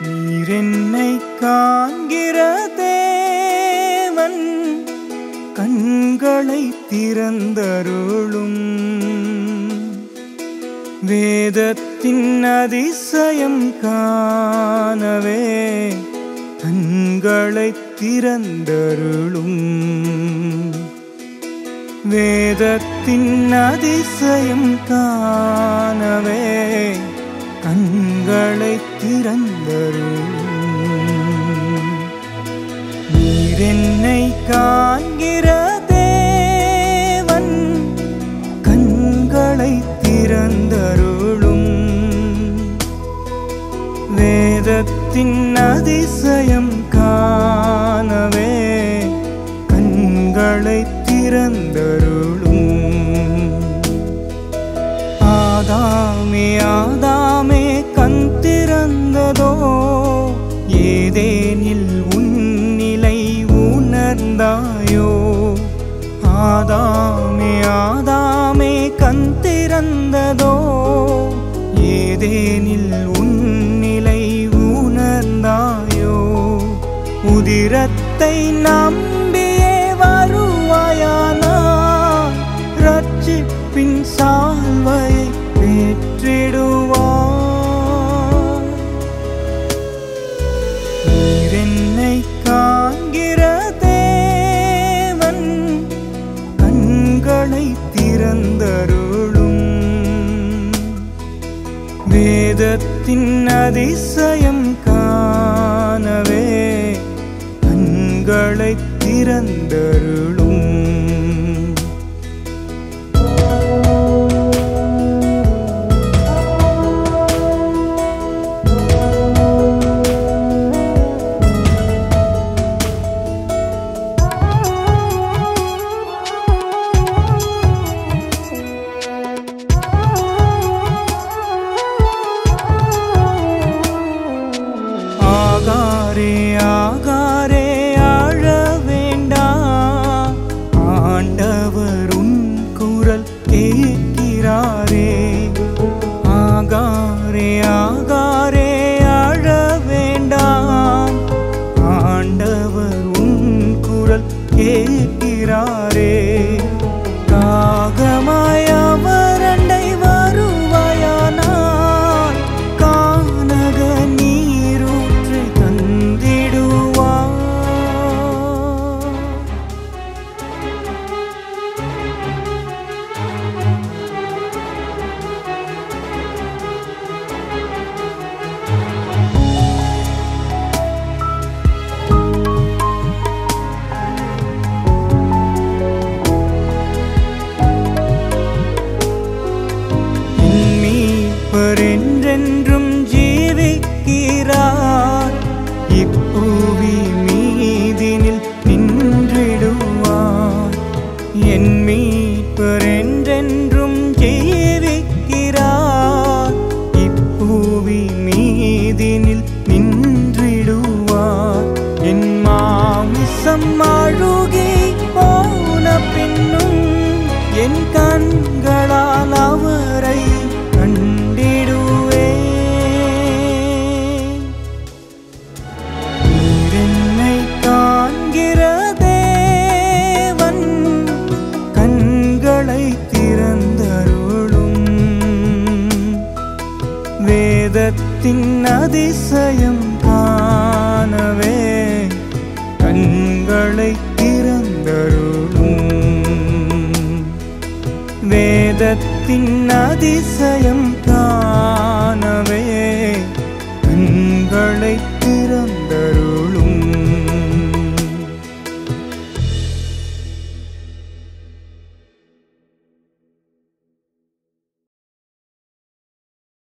நீரென்னை காண்கிற தேவன் கண்களை திறந்தருளும் வேதத்தின் அதிசயம் காணவே கண்களை திறந்தருளும் வேதத்தின் அதிசயம் காணவே கண்களை திறந்தருளும் நீரென்னை காண்கிற தேவன் கண்களை திறந்தருளும் வேதத்தின் அதிசயம் காணவே கண்களை திறந்தருளும் ஆதாமே ஆதாமே கண் திறந்ததோ ஏதேனில் உன்னிலை உணர்ந்தாயோ ஆதாமே ஆதாமே கண் திறந்ததோ ஏதேனில் உன்னிலை உணர்ந்தாயோ உதிரத்தை நம்பியே வருவாயானால் ரட்சிப்பின் சால்வையை பெற்றிடுவார் நீரென்னை காண்கிற தேவன் கண்களை திறந்தருளும் வேதத்தின் அதிசயம் காணவே கண்களை திறந்தருளும் ஆகாரே அழ வேண்டாம் ஆண்டவர் உன் குரல் கேட்கிறாரே ஆகாரே அழ வேண்டாம் ஆண்டவர் உன் குரல் கேட்கிறாரே காகமாய் அவர் அண்டை வருவாயானால் கானக நீரூற்றை தந்திடுவார் என்றென்றும் ஜீவிக்கிறார் இப்புவி மீதினில் நின்றிடுவார் என் மீட்பர் என்றென்றும் ஜீவிக்கிறார் இப்புவி மீதினில் நின்றிடுவார் என் மாமிசம் அழுகி போன பின்னும் என் கண்களால் அவரை நீரென்னை காண்கிற தேவன் கண்களை திறந்தருளும் வேதத்தின் அதிசயம் காணவே கண்களை திறந்தருளும் வேதத்தின் அதிசயம் காணவே கண்களை திறந்தருளும்